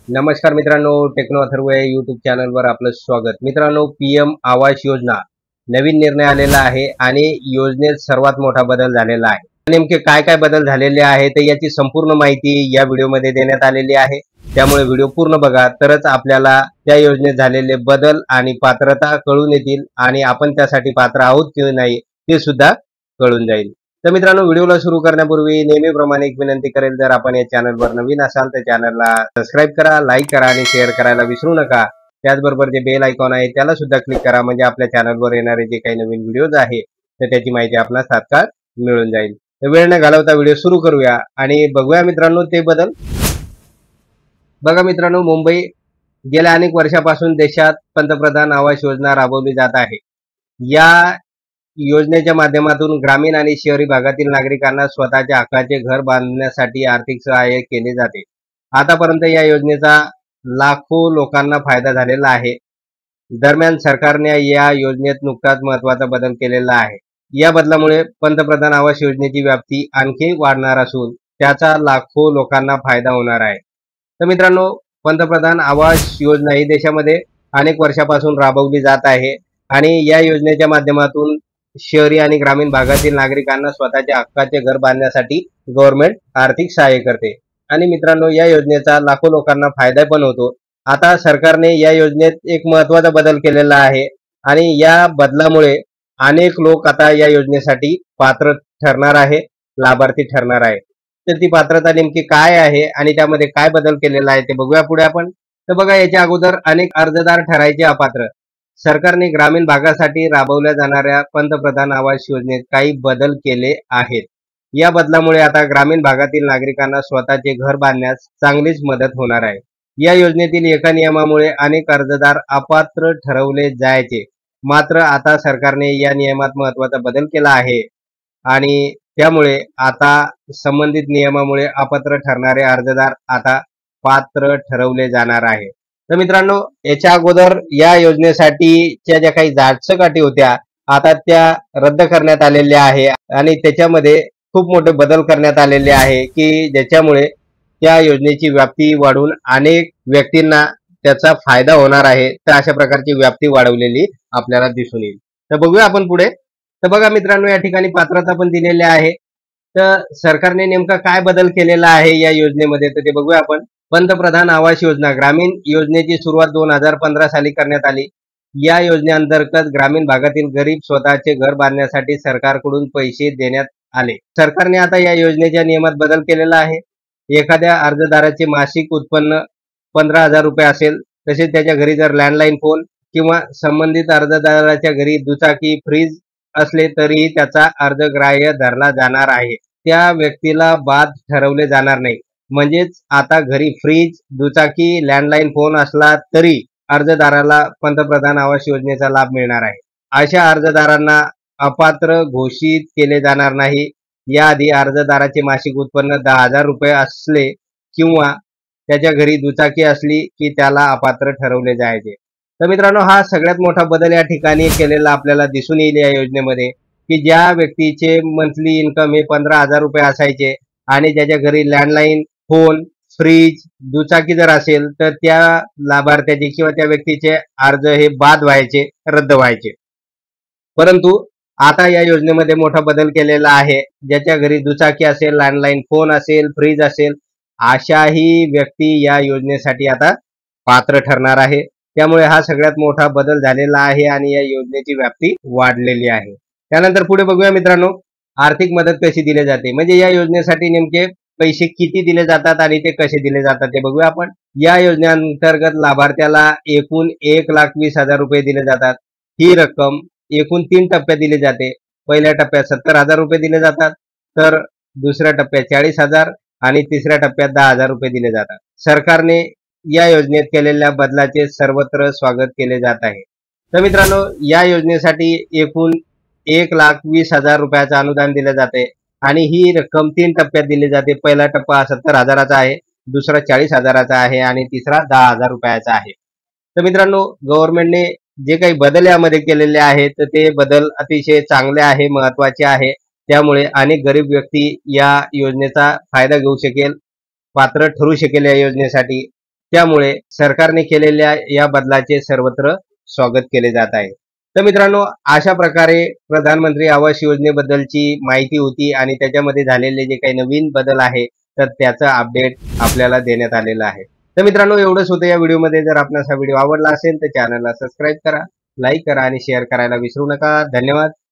नमस्कार मित्रांनो, टेक्नो अथर्व या यूट्यूब चॅनलवर आपलं स्वागत. मित्रांनो, पीएम आवास योजना नवीन निर्णय आलेला आहे आणि योजनेत सर्वात मोठा बदल झालेला आहे. नेमके काय काय बदल झालेले आहे तर याची संपूर्ण माहिती या व्हिडिओमध्ये देण्यात आलेली आहे. त्यामुळे व्हिडिओ पूर्ण बघा, तरच आपल्याला त्या योजनेत झालेले बदल आणि पात्रता कळून येतील आणि आपण त्यासाठी पात्र आहोत की नाही ते सुद्धा कळून जाईल. तर मित्रांनो, व्हिडिओला सुरू करण्यापूर्वी नेहमीप्रमाणे एक विनंती करेल, जर आपण या चॅनलवर नवीन असाल तर चॅनलला सबस्क्राईब करा, लाईक करा आणि शेअर करायला विसरू नका. त्याचबरोबर जे बेल आयकॉन आहे त्याला सुद्धा क्लिक करा, म्हणजे आपल्या चॅनलवर येणारे जे काही नवीन व्हिडिओज आहे तर त्याची माहिती आपल्याला तात्काळ मिळून जाईल. तर वेळ न घालवता व्हिडिओ सुरू करूया आणि बघूया मित्रांनो ते बदल. बघा मित्रांनो, मुंबई गेल्या अनेक वर्षापासून देशात पंतप्रधान आवास योजना राबवली जात आहे. या योजनेच्या माध्यमातून ग्रामीण आणि शहरी भागातील नागरिकांना स्वतःच्या हक्काचे घर बांधण्यासाठी आर्थिक सहाय्य केले जाते. आतापर्यंत या योजनेचा लाखो लोकांना फायदा झालेला आहे. दरम्यान सरकारने या योजनेत नुकताच महत्त्वाचा बदल केलेला आहे. या बदलामुळे पंतप्रधान आवास योजनेची व्याप्ती आणखी वाढणार असून त्याचा लाखो लोकांना फायदा होणार आहे. तर मित्रांनो, पंतप्रधान आवास योजना ही देशामध्ये अनेक वर्षापासून राबवली जात आहे आणि या योजनेच्या माध्यमातून शहरी आणि ग्रामीण भागातील नागरिकांना स्वतःच्या हक्काचे घर बांधण्यासाठी गव्हर्नमेंट आर्थिक सहाय्य करते. आणि मित्रांनो, या योजनेचा लाखो लोकांना फायदा पण होतो. आता सरकारने या योजनेत एक महत्त्वाचा बदल केलेला आहे आणि या बदलामुळे अनेक लोक आता या योजनेसाठी पात्र ठरणार आहे, लाभार्थी ठरणार आहे. तर ती पात्रता नेमकी काय आहे आणि त्यामध्ये काय बदल केलेला आहे ते बघूया पुढे आपण. तर बघा, याच्या अगोदर अनेक अर्जदार ठरायचे अपात्र. सरकारने ग्रामीण भागासाठी राबवल्या जाणाऱ्या पंतप्रधान आवास योजनेत काही बदल केले आहेत. या बदलामुळे आता ग्रामीण भागातील नागरिकांना स्वतःचे घर बांधण्यास चांगलीच मदत होणार आहे. या योजनेतील एका नियमामुळे अनेक अर्जदार अपात्र ठरवले जायचे, मात्र आता सरकारने या नियमात महत्त्वाचा बदल केला आहे आणि त्यामुळे आता संबंधित नियमामुळे अपात्र ठरणारे अर्जदार आता पात्र ठरवले जाणार आहे. तर मित्रांनो, याच्या अगोदर या योजनेसाठीच्या ज्या काही जाचक अटी होत्या आता त्या रद्द करण्यात आलेल्या आहे आणि त्याच्यामध्ये खूप मोठे बदल करण्यात आलेले आहे की ज्याच्यामुळे त्या योजनेची व्याप्ती वाढून अनेक व्यक्तींना त्याचा फायदा होणार आहे. तर अशा प्रकारची व्याप्ती वाढवलेली आपल्याला दिसून येईल. तर बघूया आपण पुढे. तर बघा मित्रांनो, या ठिकाणी पात्रता पण दिलेली आहे. तर सरकारने नेमका काय बदल केलेला आहे या योजनेमध्ये तर ते बघूया आपण. पंतप्रधान आवास योजना ग्रामीण योजनेची सुरुवात 2015 साली करण्यात आली. या योजनेअंतर्गत ग्रामीण भागातील गरीब स्वतःचे घर बांधण्यासाठी सरकारकडून पैसे देण्यात आले. सरकारने आता या योजनेच्या नियमात बदल केलेला आहे. एखाद्या अर्जदाराचे मासिक उत्पन्न 15,000 रुपये असेल, तसेच त्याच्या घरी जर लँडलाईन फोन किंवा संबंधित अर्जदाराच्या घरी दुचाकी फ्रीज असले तरीही त्याचा अर्ज ग्राह्य धरला जाणार आहे. त्या व्यक्तीला बाद ठरवले जाणार नाही. म्हणजेच आता घरी फ्रीज, दुचाकी, लँडलाईन फोन असला तरी अर्जदाराला पंतप्रधान आवास योजनेचा लाभ मिळणार आहे. अशा अर्जदारांना अपात्र घोषित केले जाणार नाही. याआधी अर्जदाराचे मासिक उत्पन्न 10,000 रुपये असले किंवा त्याच्या घरी दुचाकी असली की त्याला अपात्र ठरवले जायचे. तर मित्रांनो, हा सगळ्यात मोठा बदल या ठिकाणी केलेला आपल्याला दिसून येईल या योजनेमध्ये, की ज्या व्यक्तीचे मंथली इन्कम हे 15,000 रुपये असायचे आणि ज्याच्या घरी लँडलाईन फोन, फ्रीज, दुचाकी जर असेल तर त्या लाभार्थ्याचे किंवा त्या व्यक्तीचे अर्ज हे बाद व्हायचे, रद्द व्हायचे. परंतु आता या योजनेमध्ये मोठा बदल केलेला आहे. ज्याच्या घरी दुचाकी असेल, लँडलाईन फोन असेल, फ्रीज असेल, अशाही व्यक्ती या योजनेसाठी आता पात्र ठरणार आहे. त्यामुळे हा सगळ्यात मोठा बदल झालेला आहे आणि या योजनेची व्याप्ती वाढलेली आहे. त्यानंतर पुढे बघूया मित्रांनो, आर्थिक मदत कशी दिली जाते, म्हणजे या योजनेसाठी नेमके पैसे किती दिले जातात आणि ते कसे दिले जातात ते बघूया आपण. या योजनेअंतर्गत लाभार्थ्याला एकूण 1,20,000 रुपये दिले जातात. ही रक्कम एकूण 3 टप्प्यात दिली जाते. पहिल्या टप्प्यात 70,000 रुपये दिले जातात, तर दुसऱ्या टप्प्यात 40,000 आणि तिसऱ्या टप्प्यात 10,000 रुपये दिले जातात. सरकारने या योजनेत केलेल्या बदलाचे सर्वत्र स्वागत केले जात आहे. तर मित्रांनो, या योजनेसाठी एकूण 1,20,000 रुपयाचं अनुदान दिले जाते आणि ही रक्कम 3 टप्प्यात दिली जाते. पहिला टप्पा 70,000चा आहे, दुसरा 40,000चा आहे आणि तिसरा 10,000 रुपयाचा आहे. तर मित्रांनो, गव्हर्नमेंटने जे काही बदल यामध्ये केलेले आहेत तर ते बदल अतिशय चांगले आहे, महत्त्वाचे आहे. त्यामुळे अनेक गरीब व्यक्ती या योजनेचा फायदा घेऊ शकेल, पात्र ठरू शकेल या योजनेसाठी. त्यामुळे सरकारने केलेल्या या बदलाचे सर्वत्र स्वागत केले जात आहे। तर मित्रांनो, अशा प्रकारे प्रधानमंत्री आवास योजनेबद्दलची माहिती होती आणि त्याच्यामध्ये झालेले जे काही नवीन बदल आहे तर त्याचा अपडेट आपल्याला देण्यात आलेला आहे। तर मित्रांनो, एवढंच होतं या व्हिडिओमध्ये। जर आपणास हा व्हिडिओ आवडला असेल तर चॅनलला सबस्क्राईब करा, लाईक करा आणि शेअर करायला विसरू नका। धन्यवाद।